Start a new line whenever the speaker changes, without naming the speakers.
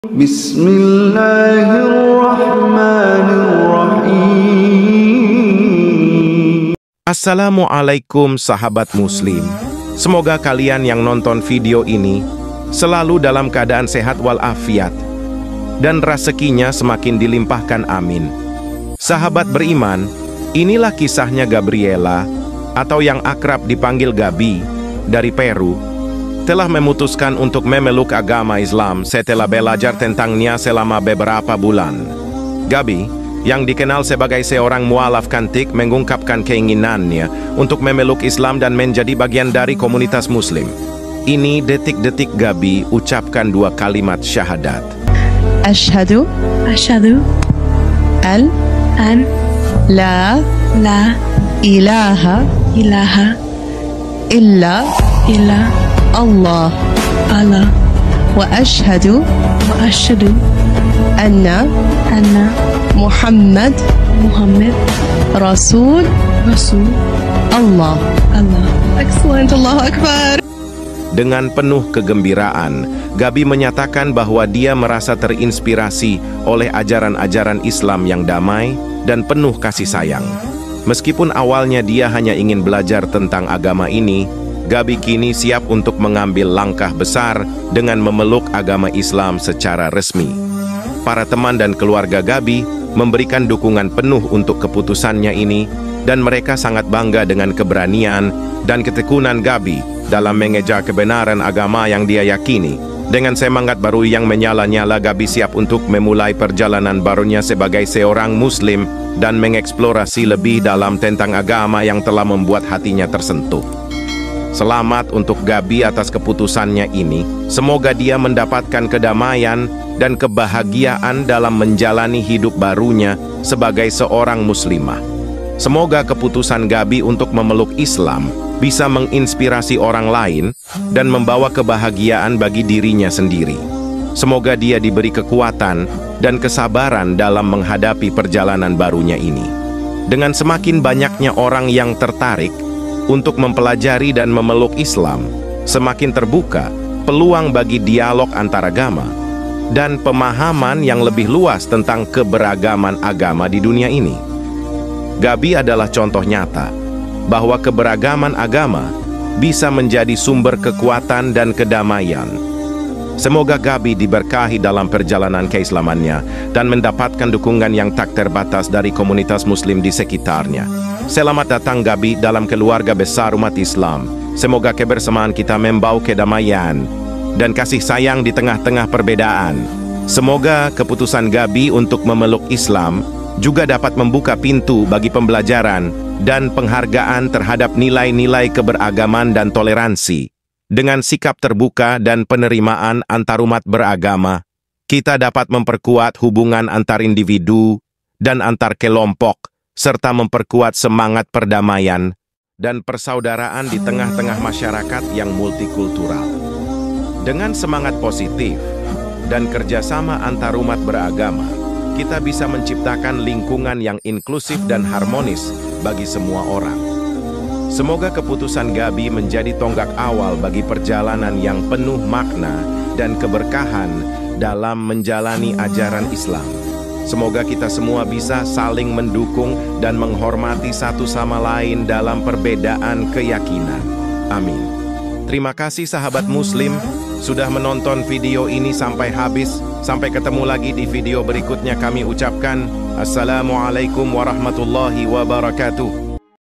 Bismillahirrahmanirrahim. Assalamualaikum sahabat muslim. Semoga kalian yang nonton video ini selalu dalam keadaan sehat walafiat dan rezekinya semakin dilimpahkan, amin. Sahabat beriman, inilah kisahnya Gabriela atau yang akrab dipanggil Gabi dari Peru, telah memutuskan untuk memeluk agama Islam setelah belajar tentangnya selama beberapa bulan. Gabi, yang dikenal sebagai seorang mualaf kantik, mengungkapkan keinginannya untuk memeluk Islam dan menjadi bagian dari komunitas muslim. Ini detik-detik Gabi ucapkan 2 kalimat syahadat.
Asyhadu an la ilaha illa Allah wa asyhadu anna Muhammad Rasul Allah. Excellent, Allahu Akbar.
Dengan penuh kegembiraan, Gabi menyatakan bahwa dia merasa terinspirasi oleh ajaran-ajaran Islam yang damai dan penuh kasih sayang. Meskipun awalnya dia hanya ingin belajar tentang agama ini, Gabi kini siap untuk mengambil langkah besar dengan memeluk agama Islam secara resmi. Para teman dan keluarga Gabi memberikan dukungan penuh untuk keputusannya ini, dan mereka sangat bangga dengan keberanian dan ketekunan Gabi dalam mengejar kebenaran agama yang dia yakini. Dengan semangat baru yang menyala-nyala, Gabi siap untuk memulai perjalanan barunya sebagai seorang muslim dan mengeksplorasi lebih dalam tentang agama yang telah membuat hatinya tersentuh. Selamat untuk Gabi atas keputusannya ini. Semoga dia mendapatkan kedamaian dan kebahagiaan dalam menjalani hidup barunya sebagai seorang muslimah. Semoga keputusan Gabi untuk memeluk Islam bisa menginspirasi orang lain dan membawa kebahagiaan bagi dirinya sendiri. Semoga dia diberi kekuatan dan kesabaran dalam menghadapi perjalanan barunya ini. Dengan semakin banyaknya orang yang tertarik untuk mempelajari dan memeluk Islam, semakin terbuka peluang bagi dialog antaragama dan pemahaman yang lebih luas tentang keberagaman agama di dunia ini. Gabi adalah contoh nyata bahwa keberagaman agama bisa menjadi sumber kekuatan dan kedamaian. Semoga Gabi diberkahi dalam perjalanan keislamannya dan mendapatkan dukungan yang tak terbatas dari komunitas muslim di sekitarnya. Selamat datang Gabi dalam keluarga besar umat Islam. Semoga kebersamaan kita membawa kedamaian dan kasih sayang di tengah-tengah perbedaan. Semoga keputusan Gabi untuk memeluk Islam juga dapat membuka pintu bagi pembelajaran dan penghargaan terhadap nilai-nilai keberagaman dan toleransi. Dengan sikap terbuka dan penerimaan antarumat beragama, kita dapat memperkuat hubungan antar individu dan antar kelompok, serta memperkuat semangat perdamaian dan persaudaraan di tengah-tengah masyarakat yang multikultural. Dengan semangat positif dan kerjasama antarumat beragama, kita bisa menciptakan lingkungan yang inklusif dan harmonis bagi semua orang. Semoga keputusan Gabi menjadi tonggak awal bagi perjalanan yang penuh makna dan keberkahan dalam menjalani ajaran Islam. Semoga kita semua bisa saling mendukung dan menghormati satu sama lain dalam perbedaan keyakinan. Amin. Terima kasih sahabat muslim sudah menonton video ini sampai habis. Sampai ketemu lagi di video berikutnya. Kami ucapkan Assalamualaikum warahmatullahi wabarakatuh.